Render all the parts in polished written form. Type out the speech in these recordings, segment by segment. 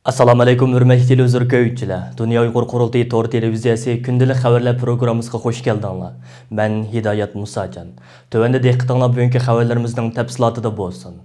Assalamu alaykum hurmatli televizor ko'ruvchilar. Dunyo Uyghur qurultayyi tor televiziyasi күндىلىك xəvərlər proqramımızga xoş gəldinglar. Mən Hidayat Musacan. Tövəndə diqqətinizlər bugünkü xəvərlərimizin təfsilatında bolsun.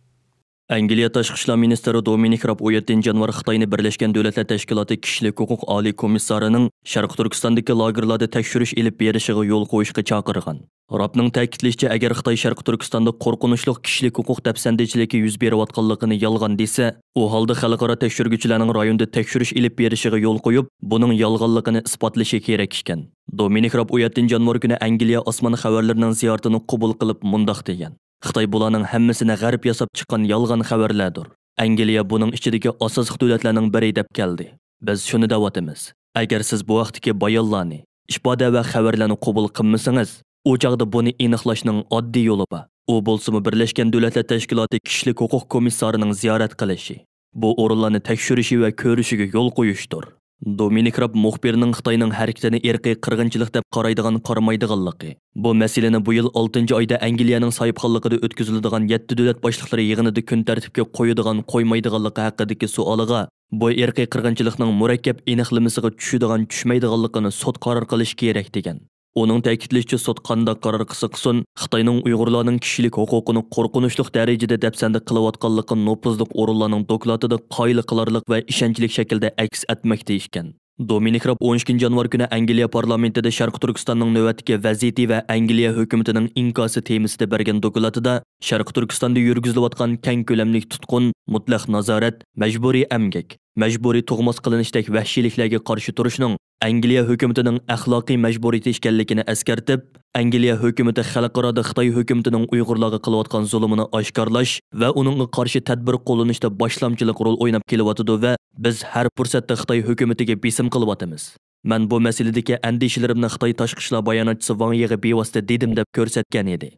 Angliya Tashqi ishlar ministri Dominik Rab 17 yanvar Xitoyni Birlashgan Davlatlar Tashkiloti kishilik huquq oliy komissarining Sharq Turkistondagi lagerlarda tekshirish elib berishiga yo'l qo'yishga chaqirgan. Rabning ta'kidlashicha, agar Xitoy Sharq Turkistonda qo'rqinchli kishilik huquq dafsandichiligi yuz berayotganligini yolg'on desa, u holda xalqaro tekshiruvchilarning rayonda tekshirish elib berishiga yo'l qo'yib, buning yolg'onligini isbotlashi kerak ekan. Dominik Rab 17 yanvar kuni Angliya osmon xabarlarining ziyoratini qabul qilib mundaq degan. Xitoy bularning hammasini g'arb yasab chiqqan yolg'on xabarlardir. Angliya buning ichidagi asosiy davlatlarning biri deb keldi. Biz shuni deyotimiz. Agar siz bu vaqtdagi bayonlarni, ifoda va xabarlarni qabul qilmasangiz, u chaqda buni aniqlashning oddiy yo'li bor. U bo'lsa Birlashgan Davlatlar Tashkiloti kishilik huquq komissarining ziyorat qilishi, bu o'rinlarni tekshirishi va ko'rishiga yo'l qo'yishdir. Dominik Rab muxbirning Xitoyning harakatini irqiy qirg'inchilik deb qaraydigan qaramaydiganligi. Bu masalani bu yil 6-oyda Angliyaning sohibxonligida o'tkaziladigan 7 davlat boshliqlari yig'inida kun tartibga qo'yadigan qo'ymaydiganligi haqidagi savoliga, bu irqiy qirg'inchilikning murakkab aniqlamasiga tushadigan tushmaydiganligini sud qaror qilish kerak degan. Onun ta'kidlashicha, sud qanday qaror qilsa qilsin, Xitoyning Uyg'urlarning kishilik huquqini qo'rqinchli darajada dafsanda qilayotganligini nopozlik o'rinlarning dokladida qoyil qilarlik va ishonchli shaklda aks etmoqda ekan. Dominik Rab 12 yanvar kuni Angliya parlamentida Sharq Turkistonning navbatdagi vaziyati va Angliya hukumatining inkosi temasida bergan dokladida Sharq Turkistonda yurgizilayotgan keng ko'lamli tutqun, mutlaq nazorat, majburiy emgak, majburiy tug'mas qilinishdek vahshiyliklarga qarshi turishning Angliya hukumatining axloqiy majburiyati ekanligini eskartib, Angliya hukumati xalqaro Xitoy hukumatining Uyg'urlarga qilayotgan zulmini oshkorlash va uningga qarshi tadbir qo'llanishda boshlamchilik rol o'ynab kelyotdi va biz har fursatda Xitoy hukumatiga besim qilyapmiz. Men bu masaladagi andishalarimni Xitoy tashqi ishlar bayonotchisi Wang Yiga bevosita dedim deb ko'rsatgan edi.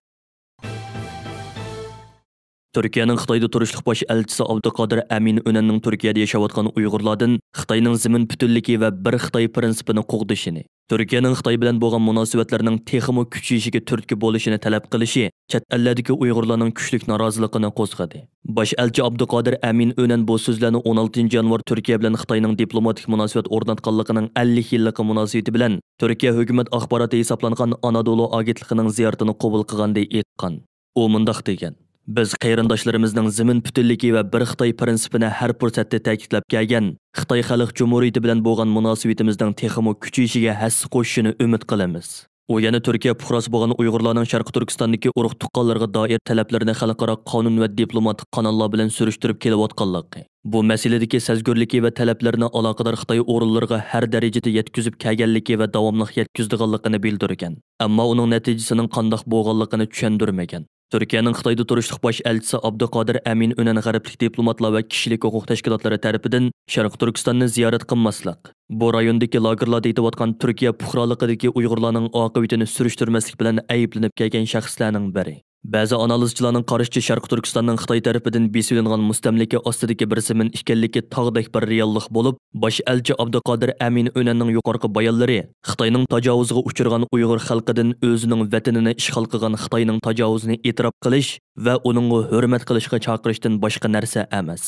Türkiye'nin Xitoyda turishliq bosh elchisi Abduqodir Amin Önenning Turkiyada yashayotgan Uyg'urlardan Xitoyning zimin putunligi va bir Xitoy prinsipini qo'g'dishini, Türkiye'nin Xitoy bilan bo'lgan munosabatlarning texmo kuchayishiga turtki bo'lishini talab qilishi chet ellardagi Uyg'urlarning kuchli noroziligini qo'zg'adi. Bosh elchi Abduqodir Amin Önen bu so'zlarni 16 yanvar Turkiya bilan Xitoyning diplomatik munosabat o'rnatganligining 50 yillik munosabati bilan Turkiya hukumat axboroti hisoblangan Anadolu agentligining ziyoratini qabul qilganda aytgan. U mundaq degan: Biz qarindoshlarımızning zimin putunligi va bir Xitoy prinsipini har fursatda ta'kidlab kelgan, Xitoy Xalq Jumhuriyati bilan bo'lgan munosabatimizning texmo kuchayishiga hassa qo'shishini umid qilamiz. U yana Turkiya fuqarosi bo'lgan Uyg'urlarning Sharq Turkistondagi urug' tuqqanlarga doir talablarini xalqaro qonun va diplomatik kanallar bilan surishtirib kelayotganligi, bu masaladagi sezgurligi va talablarini aloqador Xitoy o'rinlariga har darajada yetkazib kelganligi va davomli yetkazdiganligini bildirgan. Ammo uning natijasining qanday bo'lganligini tushundirmagan. Türkiye'nin Xitoyda turishliq bosh elchisi Abduqodir Amin Önen g'arblik diplomatlar va kishilik huquq tashkilotlari tarafidan Sharq Turkistonni ziyorat qilmaslik, bu rayondagi lagerlarda yetayotgan Turkiya fuqaroligidagi Uyg'urlarning oqibatini surishtirmaslik bilan ayblanib kelgan shaxslarning biri. Ba'zi analizchilarning qarashicha, Sharq Turkistonning Xitoy tarafidan besilingan mustamlika ostidagi bir zimin ekanligi tog'dek bir reallik bo'lib, bosh elchi Abduqodir Amin Önenning yuqorqi bayonlari Xitoyning tajovuziga uchragan Uyg'ur xalqidan o'zining vatanini ishg'ol qilgan Xitoyning tajovuzini e'tirof qilish va uningga hurmat qilishga chaqirishdan boshqa narsa emas.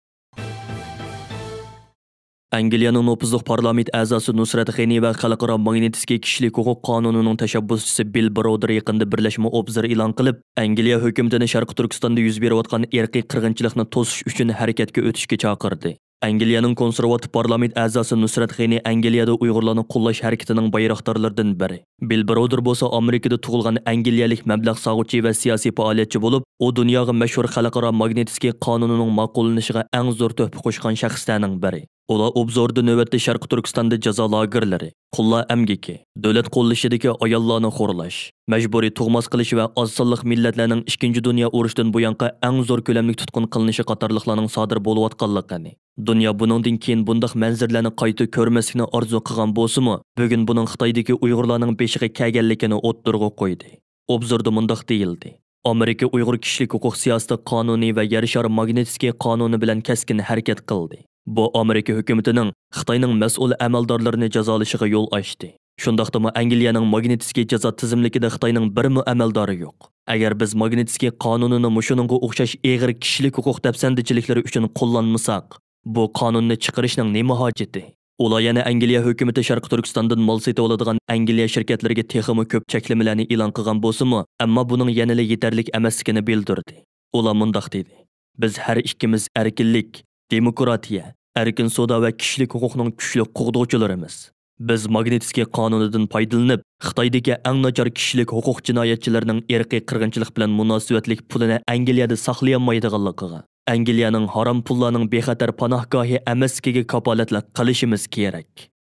Angliyaning nopozliq parlament a'zosi Nusrat G'ani va xalqaro magnitskiy kishilik huquq qonunining tashabbuschisi Bill Browder yaqinda birlashma obzor e'lon qilib, Angliya hukumatini Sharq Turkistonda yuz berayotgan irqiy qirg'inchilikni to'sish uchun harakatga o'tishga chaqirdi. Angliyaning konservativ parlament a'zosi Nusrat G'ani Angliyada Uyg'urlarni qo'llash harakatining bayroqdorlaridan biri. Bill Browder bo'lsa Amerikada tug'ilgan angliyalik mablag' sog'uvchi va siyosiy faoliyatchi bo'lib, u dunyoga mashhur xalqaro magnitskiy qonunining ma'qullanishiga eng zo'r tuhfa qo'shgan shaxslarning biri. Ular obzorda navbatda Sharq Turkistonda jazo lagerlari, qullar emgiki, davlat qo'llashidagi ayollarni xo'rlash, majburiy tug'mas qilish va oz sonliq millatlarning 2-dunyo urushidan buyanqa eng zo'r ko'lamli tutqun qilinishi qatorliqlarning sodir bo'layotganligini, dunyo buningdan keyin bunday manzarlarni qayta ko'rmaslikni orzu qilgan bo'lsa-mu, bugun buning Xitoydagi Uyg'urlarning beshiga kelganligini o'ttirg'a qo'ydi. Obzorda mundaq deyildi: Amerika Uyg'ur kishilik huquq siyosati qonuni va yer shari magnitskiy qonuni bilan keskin harakat qildi. Bu Amerika hukumatining Xitoyning mas'ul amaldorlarini jazolashiga yo'l ochdi. Shundaqdimi Angliyaning magnitskiy jazo tizimligida Xitoyning birmi amaldori yo'q. Agar biz magnitskiy qonunini mushuningga o'xshash eg'ir kishilik huquq dafsandichiliklari uchun qo'llanmasak, Bu qonunni chiqarishning nima hojati? Ular yana Angliya hukumati Sharqi Turkistondan mol sotib oladigan Angliya shirkatlariga texmi ko'p cheklamalarni e'lon qilgan bo'lsa-mu, ammo buning yanada yetarlik emasligini bildirdi. Ular mundaq dedi: "Biz har ikkimiz erkinlik, demokratiya, erkin savdo va kishilik huquqining kuchli qo'g'dovchilarimiz. Biz Magnitskiy qonunidan foydalanib, Xitoydagi eng nachar kishilik huquq jinoyatchilarining irqiy qirg'inchilik bilan munosabatlik pulini Angliyada saqlayolmaydiganligiga, Angliyaning harom pullarning bexatar panohgohi emasligiga kapolatlik qilishimiz kerak."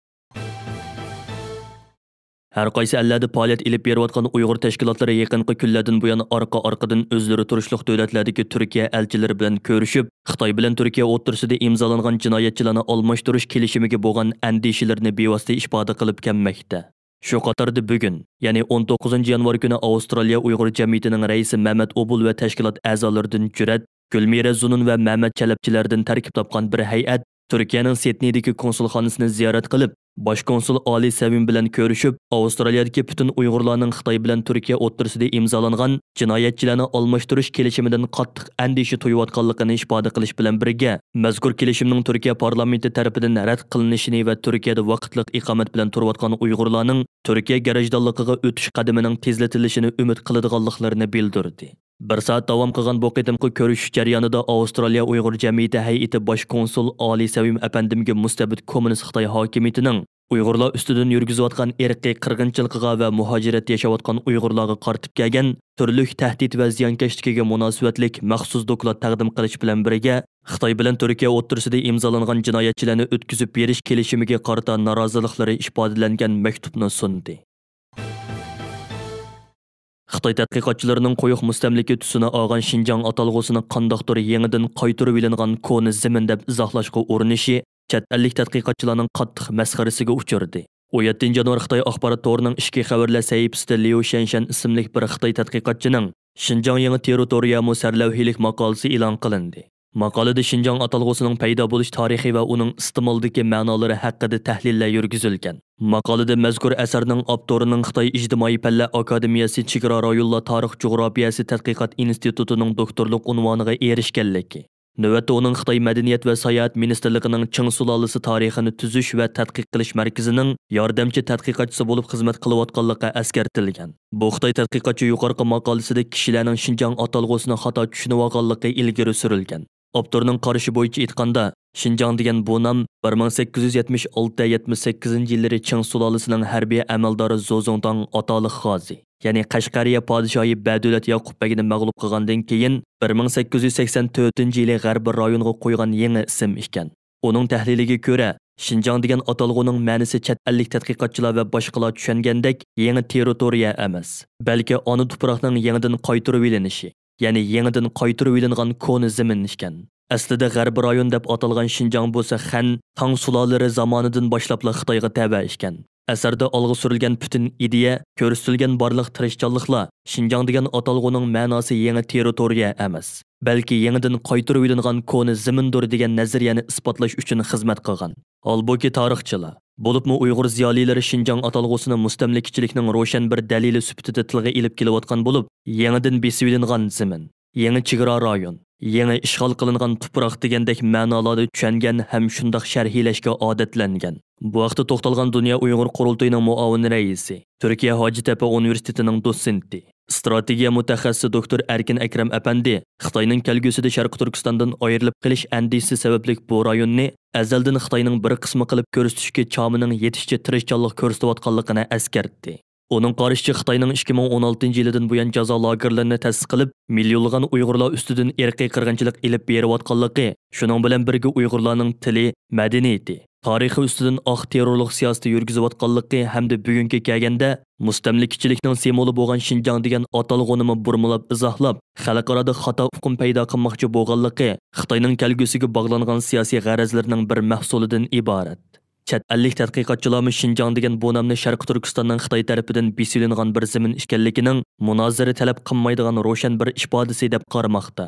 Har qaysi ellarda faoliyat ilib berayotgan Uyg'ur tashkilotlari yaqinqi kunlardan buyon orqa-orqadan o'zlari turishliq davlatlardagi Turkiya elchilari bilan ko'rishib, Xitoy bilan Turkiya o'rtasida imzolangan jinoyatchilarni almashtirish kelishimiga bo'lgan andishalarini bevosita ifoda qilib kelmoqda. Shu qatorda bugun, ya'ni 19 yanvar kuni Avstraliya Uyg'ur jamiyatining raisi Mehmet Obul va tashkilot a'zolaridan Jurat, Gulmira Zunun va Mehmet Chalabchilardan tarkib topgan bir hay'at Turkiyaning Sidneydagi konsulxonasini ziyorat qilib, bosh konsul Oliy Savim bilan ko'rishib, Avstraliyadagi butun Uyg'urlarning Xitoy bilan Turkiya o'rtasida imzolangan jinoyatchilarni almashtirish kelishimidan qattiq andisha to'yayotganligini ifoda qilish bilan birga, mazkur kelishimning Turkiya parlamenti tomonidan rad qilinishini va Turkiyada vaqtliq iqomat bilan turayotgan Uyg'urlarning Turkiya garajdonligiga o'tish qadamining tezlatilishini umid qiladiganliklarini bildirdi. Bir soat davom qilgan bu qitimqi ko'rishish jarayonida Avstraliya Uyg'ur jamiyati hay'ati bosh konsul Oliy Savim apandimga mustabid kommunist Xitoy hokimiyatining Uyg'urlar ustidan yurgizayotgan irqiy qirg'inchiligiga va muhojirat yashayotgan Uyg'urlarga qartib kelgan turli tahdid va ziyonkashligiga munosabatlik maxsus doklad taqdim qilish bilan birga, Xitoy bilan Turkiya o'rtasida imzolangan jinoyatchilarni o'tkazib berish kelishimiga qarata noroziliklari ifodalangan maktubni sundi. Xitoy tadqiqotchilarining qo'yiq mustamlika tusini olgan Xinjiang atalg'usini qandoqdir yangidan qaytarib ilingan koni zamin deb izohlashga urinishi chet ellik tadqiqotchilarning qattiq masxarasiga uchirdi. 17 yanvar Xitoy axborot to'rining ishki xabarlar sahifasida Liu Shanshan ismli bir Xitoy tadqiqotchining Xinjiang yangi territoriyamu sarlavhilik maqolasi e'lon qilindi. Maqolada Xinjiang atalg'usining paydo bo'lish tarixi va uning iste'moldagi ma'nolari haqida tahlillar yurgizilgan. Maqolada mazkur asarning avtorining Xitoy ijtimoiy fanlar akademiyasi chegara rayonlar tarix jo'grafiyasi tadqiqot institutining doktorlik unvoniga erishganligi, navbatda uning Xitoy madaniyat va sayohat ministerligining Qing sulolasi tarixini tuzish va tadqiq qilish markazining yordamchi tadqiqotchisi bo'lib xizmat qilayotganligi eskartilgan. Bu Xitoy tadqiqotchi yuqorqi maqolasida kishilarning Xinjiang atalg'usini xato tushunib olganligi ilgari surilgan. Avtorning qarashi bo'yicha aytganda, Xinjiang degan bu nom 1876-78 yillari Qing sulolasining harbiy amaldori Zozongtang ataliq g'ozi, ya'ni Qashqariya podshohi Badavlat Yaqub Begni mag'lub qilgandan keyin 1884-yili g'arbiy rayonga qo'ygan yangi ism ekan. Uning tahliliga ko'ra, Xinjiang degan atalg'uning ma'nosi chet ellik tadqiqotchilar va boshqalar tushungandek yangi territoriya emas, balki ona tuproqning yangidan qaytarib ilinishi, ya'ni yangidan qaytarib ilingan koni zamin ekan. Aslida g'arbiy rayon deb atalgan Xinjiang bo'lsa Han, Tang sulolari zamonidan boshlab Xitoyga taba ekan. Asarda olg'a surilgan butun ideya, ko'rsatilgan barliq tirishchanliklar Xinjiang degan atalg'uning ma'nosi yangi territoriya emas, balki yangidan qaytarib ilingan koni zamindir degan nazariyani isbotlash uchun xizmat qilgan. Holbuki tarixchilar, bo'libmi Uyg'ur ziyolilari Xinjiang atalg'usini mustamlikachilikning ro'shan bir dalili sifatida tilga ilib kelayotgan bo'lib, yangidan besib ilingan zamin, yangi chegara rayon, yangi ishg'ol qilingan tuproq degandek ma'nolarni tushungan ham shundoq sharhlashga odatlangan. Bu vaqtda to'xtalgan Dunyo Uyg'ur qurultiyining muavin raisi, Turkiya Hojitepa universitetining dotsenti, strategiya mutaxassisi doktor Erkin Akram apandi Xitoyning kelgusida Sharqi Turkistondan ayrilib qilish andisi sababli bu rayonni azaldan Xitoyning bir qismi qilib ko'rsatishga chomining yetishcha tirishchanlik ko'rsatayotganligini eskartdi. Uning qarashicha Xitoyning 2016-yildan buyon jazo lagerlarini ta'sis qilib, millionlagan Uyg'urlar ustidan irqiy qirg'inchilik ilib berayotganligi, shuning bilan birga Uyg'urlarning tili, madaniyati, tarixi ustidan terrorlik siyosati yurgizayotganligi hamda bugunga kelganda mustamlikachilikning simvoli bo'lgan Xinjiang degan atalg'uni burmilab izohlab, xalqaro xato uqum paydo qilmoqchi bo'lganligi Xitoyning kelgusiga bog'langan siyosiy g'arazlarning bir mahsulidan iborat. Chet ellik tadqiqotchilar Xinjiang degan bu nomni Sharqi Turkistonning Xitoy tarafidan besilingan bir zamin ekanligining munozara talab qilmaydigan ro'shan bir ifodasi deb qaramoqda.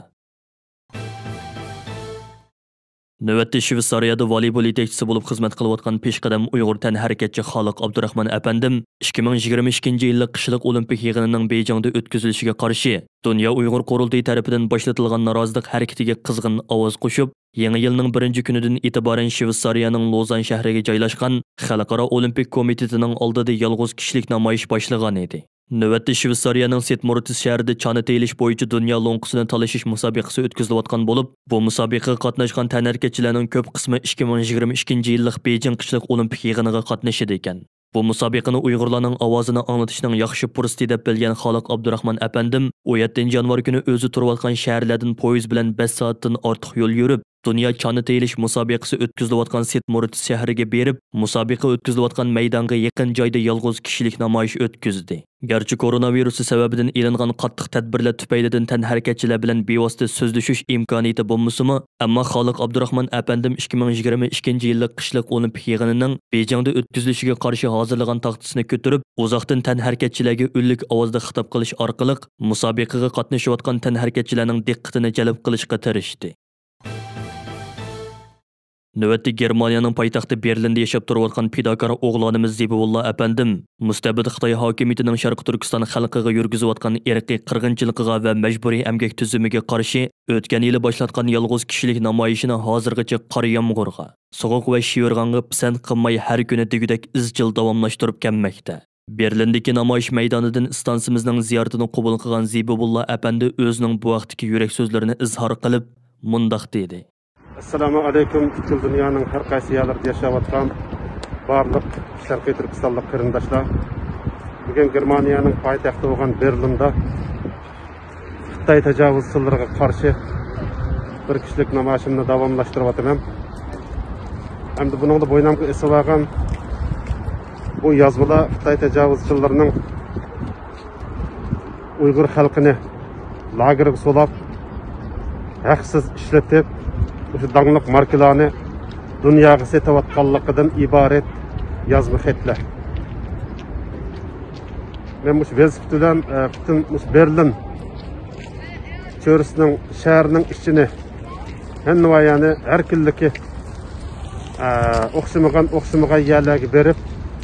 Navbatda Shveysariyada voleybol yetakchisi bo'lib xizmat qilayotgan peshqadam Uyg'ur tanharakatchi Xoliq Abdurahmon apandim 2022-yillik qishliq olimpik yig'inining Beyjingda o'tkazilishiga qarshi Dunyo Uyg'ur qurultiyyi tarafidan boshlatilgan norozilik harakatiga qizg'in ovoz qo'shib, Yangi yilning 1-kunidan e'tiboran Shveysariyaning Lozan shahriga joylashgan Xalqaro Olimpik komitetining oldida yolg'iz kishilik namoyish boshlagan edi. Navbatda Shveysariyaning Setmortis shahrida chana telish bo'yicha dunyo lo'nqisini talashish musobaqasi o'tkazilayotgan bo'lib, bu musobaqaga qatnashgan tanarkachilarning ko'p qismi 2022-yillik Beijing qishliq olimpik yig'iniga qatnashadi ekan. Bu musobaqani Uyg'urlarning ovozini anglatishning yaxshi fursati deb bilgan Xoliq Abdurahmon apandim 17-yanvar kuni o'zi turayotgan shaharlardan poyezd bilan 5 soatdan ortiq yo'l yurib, dunyo chana telish musobaqasi o'tkazilayotgan Setmortis shahriga berib, musobaqa o'tkazilayotgan maydonga yaqin joyda yolg'iz kishilik namoyish o'tkazdi. Garchi koronavirusi sababidan e'lingan qattiq tadbirlar tufaylidan tanharakatchilar bilan bevosita so'zlashish imkoniyati bo'lmasa-mu, ammo Xoliq Abdurahmon apandim 2022-yillik qishliq olimpik yig'inining Beijingda o'tkazilishiga qarshi hozirlagan taxtasini ko'tarib, uzoqdan tanharakatchilarga o'nlik ovozda xitob qilish orqali musobaqaga qatnashayotgan tanharakatchilarning diqqatini jalb qilishga tirishdi. Növətdə Germaniyanın paytaxtı Berlində yaşab turayotgan fidakar o'g'lonimiz Zibulla apandim mustabid Xitoy hokimiyatining Sharq Turkiston xalqiga yurgizayotgan irqiy qirg'inchiligiga va majburiy emgak tuzumiga qarshi o'tgan yili boshlatgan yolg'iz kishilik namoyishini hozirgacha qor yomg'irga, sovuq va shivirg'onga pisand qilmay har kuni degudek izchil davomlashtirib kelmoqda. Berlindagi namoyish maydonidan stansimizning ziyoratini qabul qilgan Zibulla apandi o'zining bu vaqtdagi yurak so'zlarini izhor qilib, mundaq dedi. Assalamu alaykum. Bütün dünyanın her qaysi yerlərdə yaşayotgan barlıq Şərqi Türkistanlıq qarindaşlar. Bugün Germaniyanın paytaxtı olan Berlində Xitay təcavüzçülerinə qarşı bir kişilik namoyishimni davomlashtirib o'taman. Hamda buning da bo'ynamga esib olgan bu yozmalar Xitay təcavüzçülerining Uyghur xalqini lagerga solab, haqsiz ishlatib, şu dağınıq markalarını dünyaya satayotganligidan ibaret yazma xatlar. Men bu velosiped bilan bütün Berlin çöresinin şəhərinin içini yəni hər kunliki oxşamagan yerlərə berib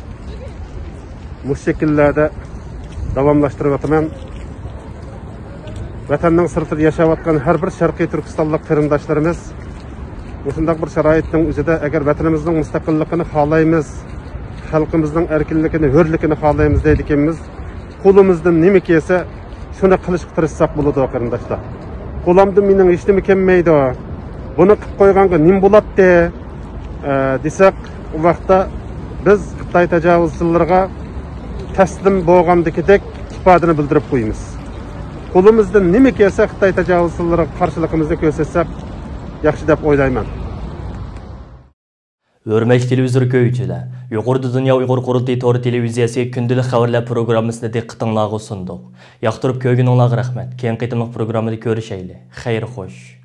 bu şəkillərdə davamlaşdırıb ataman. Vatanның sırtında yaşayotgan hər bir Şərqi Türkistanlıq qarindaşlarımız Müsundaq bir şəraitning o'zida agar vatanimizning mustaqilligini xohlaymiz, xalqimizning erkinligini, hurligini xohlaymiz deydiganmiz, qo'limizdan nima kelsa, shuni qilishga tirishsak bo'ladi qarindoshlar. Qo'limdan mening hech nima kelmaydi. Buni qilib qo'yganga nima bo'ladi desak, u vaqtda biz Xitoy tajovuzchilariga taslim bo'lgandagidek ifodani bildirib qo'yamiz. Qo'limizdan nima kelsa, Xitoy tajovuzchilariga qarshiligimizni ko'rsatsak yaxshi deb o'ylayman. Hurmatli televizor ko'ruvchilar, yuqorida Dunyo Uyg'ur qurultiyyi to'g'ri televiziyasi күндىلىك xəvərlər programmasini diqqətinizə sunduk. Yoqtirib ko'rganingizga rahmat. Keyin qitimliq programmada ko'rishaylik. Xayr xo'sh.